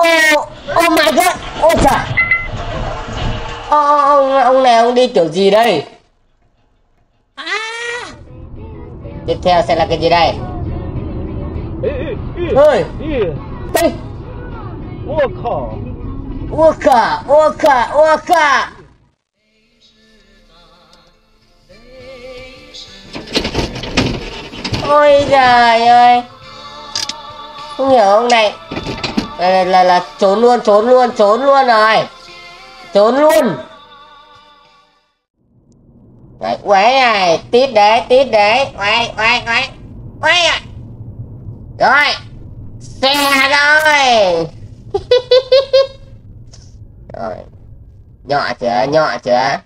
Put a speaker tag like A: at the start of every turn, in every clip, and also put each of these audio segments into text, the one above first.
A: Oh my god. Ôi trời. Ông này ông đi kiểu gì đây? Tiếp theo sẽ là cái gì đây? Ơi. Đây. Waka. Ôi giời ơi. Không hiểu ông này. Là trốn luôn rồi. Trốn luôn. Đấy, quái này, tít đấy. Quay à. Rồi. Xe rồi. Rồi. Nhỏ chưa.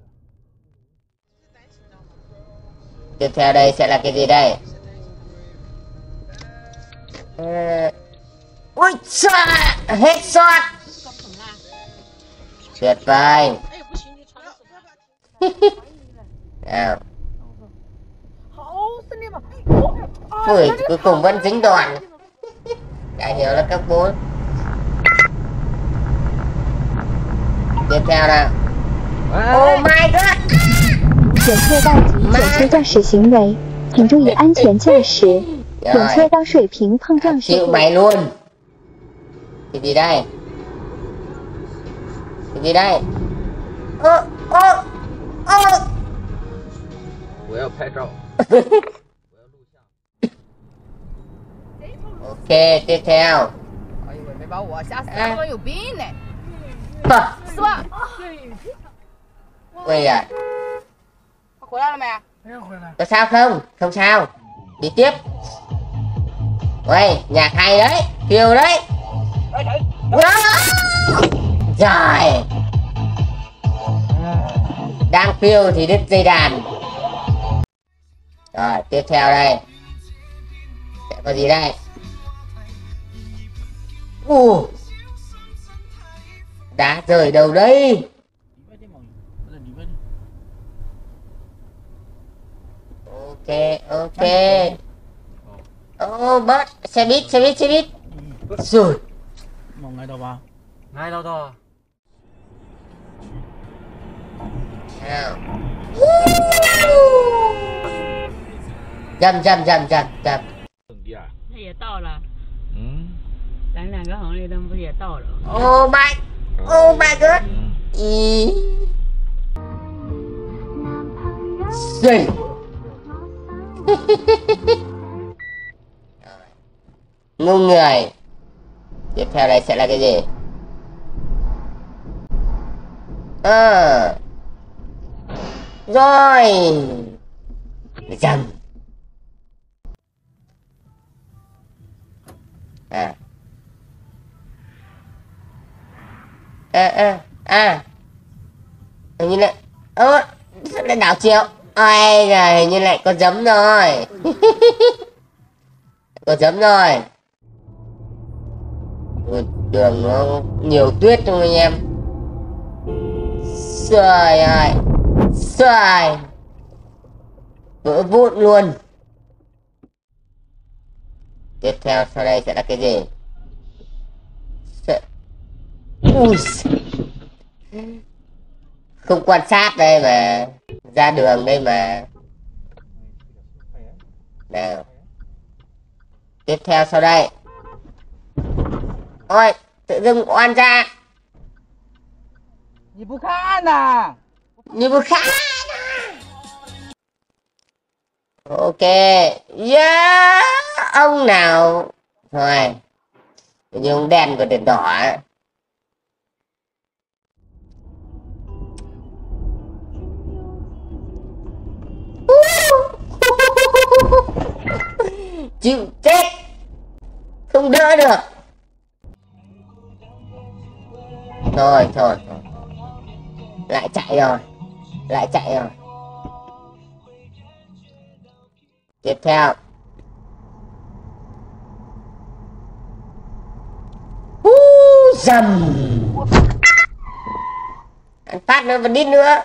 A: Tiếp theo đây sẽ là cái gì đây? Ui trời, hết shot. Tuyệt vời. Nào. Ui, cuối cùng vẫn dính đòn. Đã hiểu là các bố. Tiếp theo nào. Oh my god.
B: 检测到及检测驾驶行为，请注意安全驾驶。检测到水平碰撞事
A: chịu
B: 故。
A: mày luôn. Cái gì đây? Ô.
C: 我要拍照。
A: Ok, tiếp theo.
D: 哎呦喂，没把我吓死！他们有病呢， 是吧？
A: Ui à.
D: 他回来了没？
A: Có sao không? Không sao. Đi tiếp. Ui, nhạc hay đấy. Kiều đấy. Rồi. Đang phiêu thì đứt dây đàn. Rồi, tiếp theo đây. Sẽ có gì đây? Đá rơi đâu đây? Ok. Bớt. Xe buýt. Rồi.
E: ngay đâu vào?
C: Ngay đâu đó.
A: Nào. Dầm.
F: 那也到了。咱两个红绿灯不也到了？
A: Oh my god. Rồi. Ngu người. Tiếp theo đây sẽ là cái gì? Rồi. Dầm. Hình như lại sao lại đảo chiều. Ôi giời, hình như lại có giấm rồi. Đường nó nhiều tuyết không anh em. Trời ơi. Vỡ vụn luôn. Tiếp theo sau đây sẽ là cái gì? Không quan sát đây mà. Ra đường đây mà. Nào. Tiếp theo sau đây. Ôi, tự dưng oan ra.
D: 你不看呐？
A: Ok. Yeah. Ông nào. Rồi. Nhưng ông đen và đèn đỏ. Chịu chết. Không đỡ được. Thôi. Lại chạy rồi. Tiếp theo. Dầm. Ăn phát nữa và đít nữa.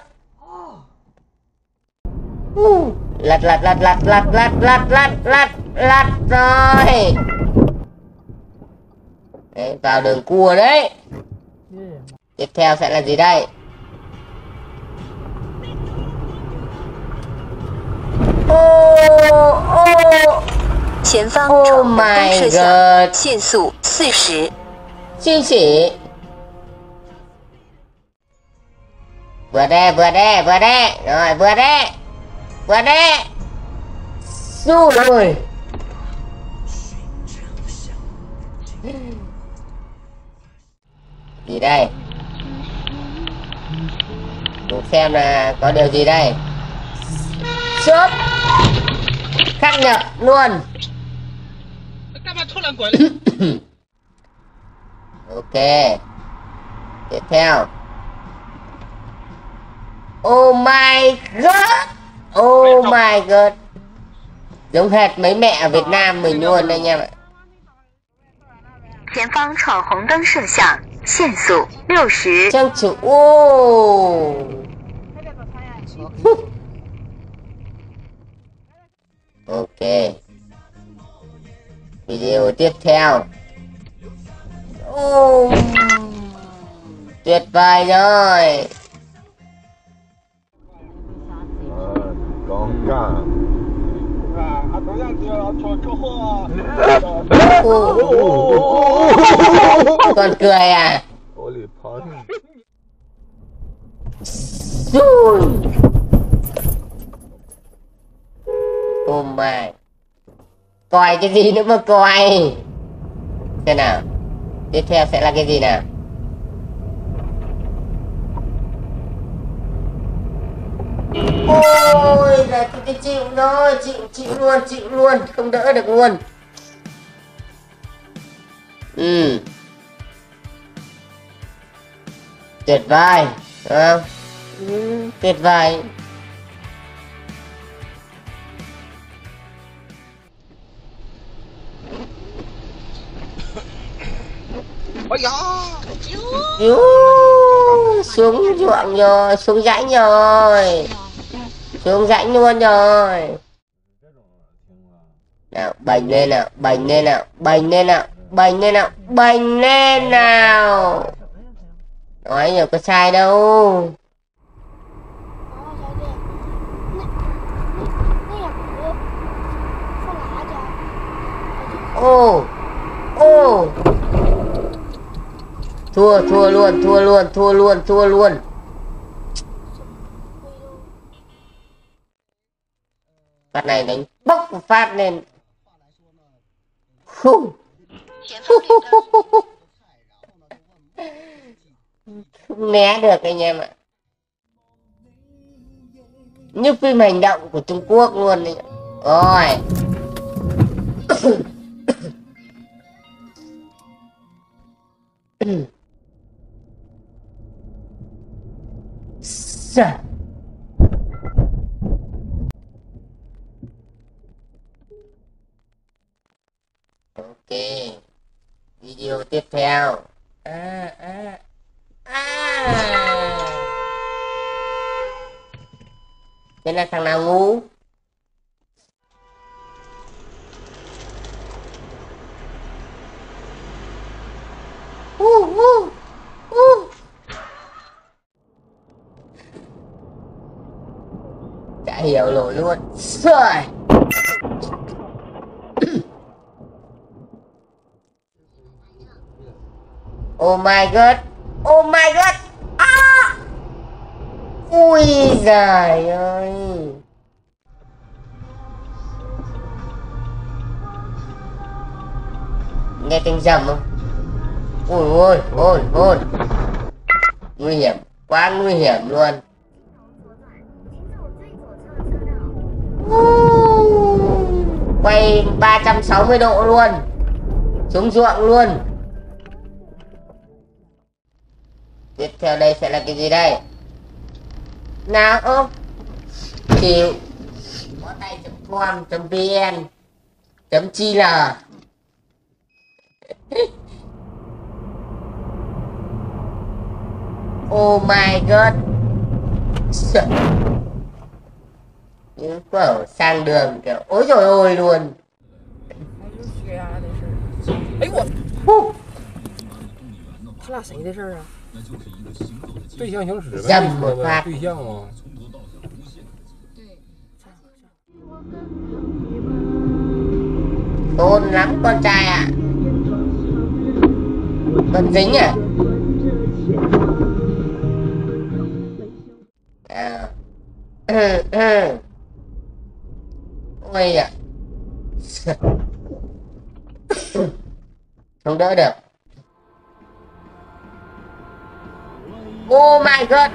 A: Lật rồi. Đấy, vào đường cua đấy. Tiếp theo sẽ là gì đây?
B: 前方
A: Oh
B: 闯红灯
A: my
B: 摄像，
A: god.
B: 限速40。
A: Xin chỉ. Vượt đi, vượt đi, vượt đi. Rồi, vượt đi. Vượt đi. Xu rồi. Gì đây? Cùng xem là có điều gì đây. Chốt. Khắc nhập luôn. Ok. Tiếp theo. Oh my god. Oh my god. Giống hệt mấy mẹ ở Việt Nam mình luôn anh em ạ.
B: 前方闯红灯摄像，限速60。
A: Trang chủ. Oh. Ok. Video tiếp theo. Tuyệt vời rồi. Còn cười à? Rồi. Oh my. Coi cái gì nữa mà coi. Thế nào? Tiếp theo sẽ là cái gì nào? Ôi là cái chịu thôi, chịu luôn, không đỡ được luôn. Tuyệt vời, đúng không? Tuyệt vời. Xuống ruộng rồi, xuống rãnh rồi. Xuống rãnh luôn rồi. Nào, bành lên nào, bành lên nào, bành lên nào, bành lên nào, bành lên nào. Nói nhiều có sai đâu. Ô, ô. Thua luôn. Phát này đánh bốc một phát lên. Không né được anh em ạ. Như phim hành động của Trung Quốc luôn đấy. Rồi. Ok. Video tiếp theo. Đây là thằng nào ngu? Chả hiểu nổi luôn. Rồi. Oh my god. Oh my god. À! Ui giời ơi. Nghe tiếng rầm không? Ôi. Nguy hiểm, quá nguy hiểm luôn. Quay 360 độ luôn. Xuống ruộng luôn. Tiếp theo đây sẽ là cái gì đây? Nào ôm. Chịu. Có tay.com.vn .chil. Oh my god. Những kiểu sang đường kiểu ối rồi ôi luôn.
G: 他俩谁的事儿啊？对象行驶呗，
A: Dầm một phát.
G: 对象嘛。
A: Tôn lắm con trai ạ. Vẫn dính à? Ôi ạ. Không đỡ được. Oh my god.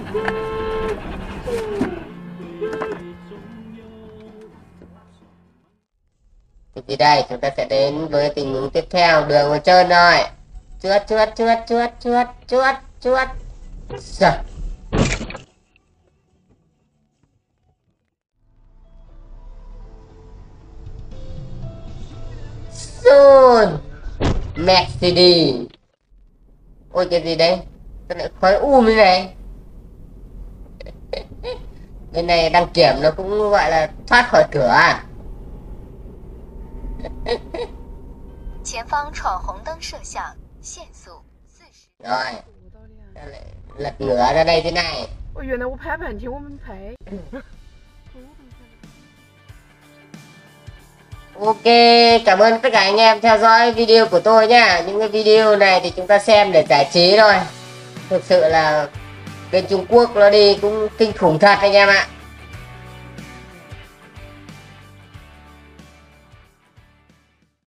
A: Thì đây chúng ta sẽ đến với tình huống tiếp theo. Đường ở trơn rồi. Chuốt. Rồi. Soon Mercedes. Ôi cái gì đây? Sao lại khói như này? Bên này đăng kiểm nó cũng gọi là thoát khỏi cửa à?
H: 前方闯红灯摄像，限速40。
A: Rồi. Lật ngửa ra đây thế này.
G: 我原来我拍半天我们拍。
A: Ok, cảm ơn tất cả anh em theo dõi video của tôi nhá. Những cái video này thì chúng ta xem để giải trí thôi. Thực sự là bên Trung Quốc nó đi cũng kinh khủng thật anh em ạ.